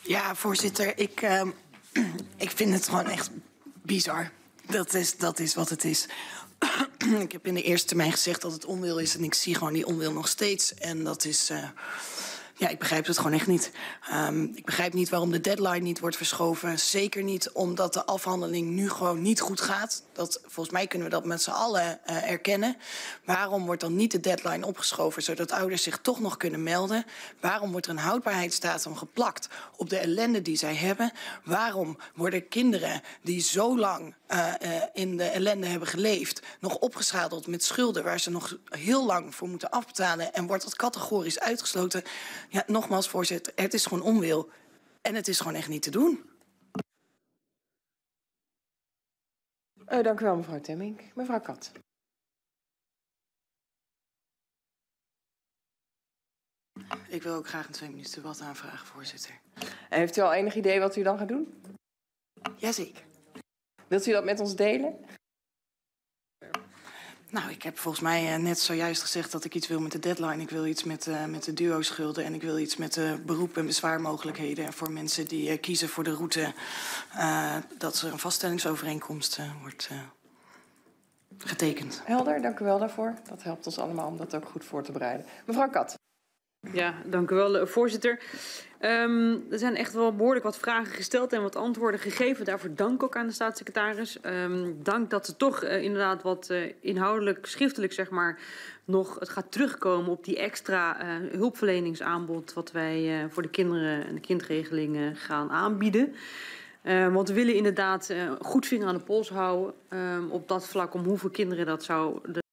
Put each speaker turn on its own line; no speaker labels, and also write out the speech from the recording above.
Ja, voorzitter, ik vind het gewoon echt bizar. Dat is wat het is. Ik heb in de eerste termijn gezegd dat het onwil is en ik zie gewoon die onwil nog steeds. En dat is... Ja, ik begrijp het gewoon echt niet. Ik begrijp niet waarom de deadline niet wordt verschoven. Zeker niet omdat de afhandeling nu gewoon niet goed gaat. Volgens mij kunnen we dat met z'n allen erkennen. Waarom wordt dan niet de deadline opgeschoven zodat ouders zich toch nog kunnen melden? Waarom wordt er een houdbaarheidsdatum geplakt op de ellende die zij hebben? Waarom worden kinderen die zo lang in de ellende hebben geleefd nog opgeschadeld met schulden waar ze nog heel lang voor moeten afbetalen en wordt dat categorisch uitgesloten? Ja, nogmaals, voorzitter, het is gewoon onwil. En het is gewoon echt niet te doen.
Dank u wel, mevrouw Temmink. Mevrouw Kat.
Ik wil ook graag een 2 minuten debat aanvragen, voorzitter.
En heeft u al enig idee wat u dan gaat doen?
Jazeker.
Wilt u dat met ons delen?
Nou, ik heb volgens mij net zojuist gezegd dat ik iets wil met de deadline. Ik wil iets met de duo-schulden en ik wil iets met de beroep- en bezwaarmogelijkheden voor mensen die kiezen voor de route dat er een vaststellingsovereenkomst wordt getekend.
Helder, dank u wel daarvoor. Dat helpt ons allemaal om dat ook goed voor te bereiden. Mevrouw Kat.
Ja, dank u wel, voorzitter. Er zijn echt wel behoorlijk wat vragen gesteld en wat antwoorden gegeven. Daarvoor dank ook aan de staatssecretaris. Dank dat ze toch inderdaad wat inhoudelijk, schriftelijk zeg maar, nog het gaat terugkomen op die extra hulpverleningsaanbod wat wij voor de kinderen en de kindregelingen gaan aanbieden. Want we willen inderdaad goed vinger aan de pols houden op dat vlak om hoeveel kinderen dat zou